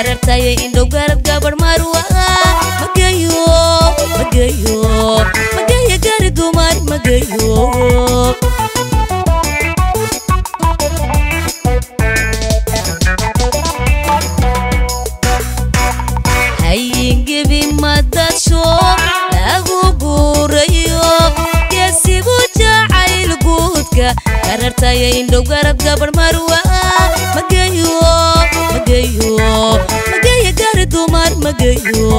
karartaya indho garab gabar marwa magayo magayo magaya gari dumar magayo hayingibi madasho lagu gurayo kesigu jacayl guudka karartaya indho garab gabar marwa magayo magayo magaya gari dumar magayo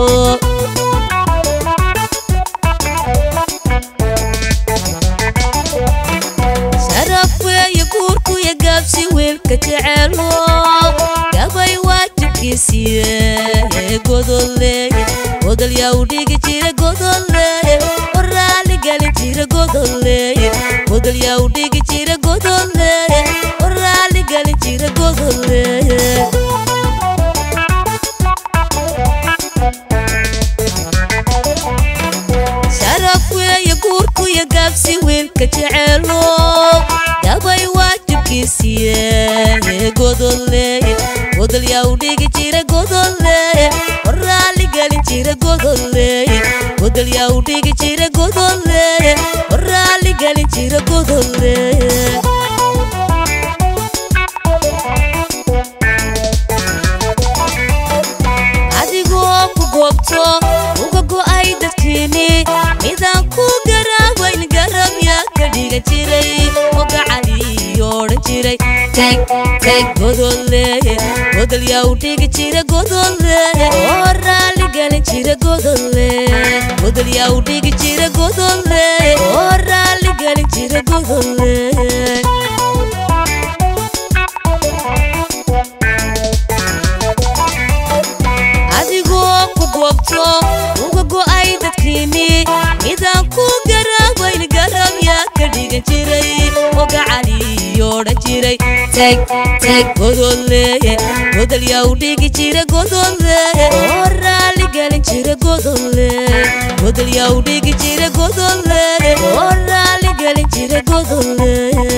sharafweya guurku ya gaabsi wiilka jecelo gabay waajibkiisiye godole godol yaa u dhigi jira godole waraali gali jira godole godol yaa u dhigi jira godole waraali gali jira godole sharafweya guurku ya gaabsi wiilka jecelo gabay waajibkiisiye godole godol yaa u dhigi jira godole waraali gali jira godole godol yaa u dhigi jira godole waraali gali jira godole adigoo ku goobto uga go'ay dadkiini midaan ku garaabayn garab yaa ka dhiga jiray oga caliyo odhan jiray teg teg godole godol yaa u dhigi jira godole waraali gali jira godole godol yaa u dhigi jira godole waraali gali jira godole adigoo ku goobto uga go'ay dadkiini midaan ku garaabayn garab yaa ka dhiga jiray oga caliyo odhan jiray teg teg godole godol yaa u dhigi jira godole waraali gali jira godole godol yaa u dhigi jira godole waraali gali jira godole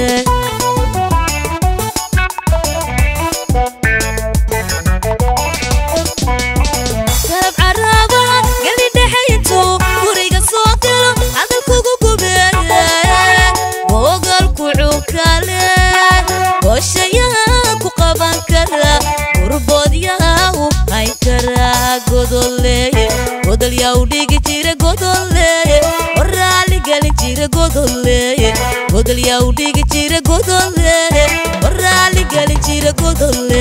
garab caraba gali dhexaynto guriga soo galo hadal kugu gubeeye googolku cukale hoshayaa ku qaban kara gurboodyaa u hayn kara godole godol yaa u dhigi jira godole waraali gali jira godole godol yaa u dhigi jira godole waraali gali jira godole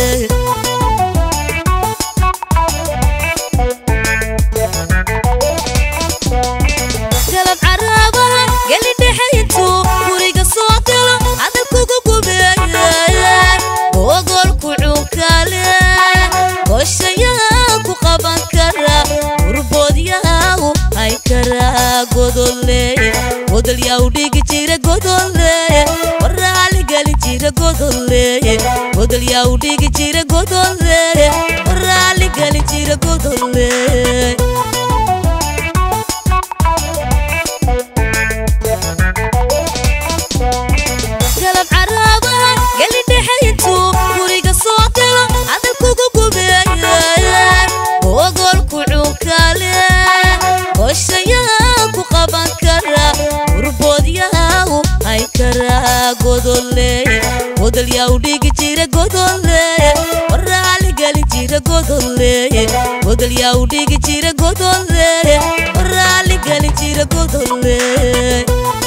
galab caraba gali dhexaynto guriga soo galo hadal kugu gubeeye googolku cukale hoshayaa ku qaban kara gurboodyaa u hayn kara godole godol yaa u dhigi jira godole waraali gali jira godole godol yaa u dhigi jira godole waraali gali jira godole galab caraba gali dhexaynto guriga soo galo hadal kugu gubeeye googolku cukale hoshayaa ku qaban kara gurboodyaa u hayn kara godole godol yaa u dhigi jira godole waraali gali jira godole godol yaa u dhigi jira godole waraali gali jira godole